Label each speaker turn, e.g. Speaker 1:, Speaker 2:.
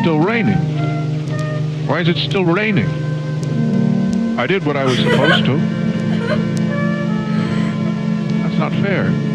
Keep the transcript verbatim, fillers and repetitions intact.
Speaker 1: still raining? Why is it still raining? I did what I was supposed to. That's not fair.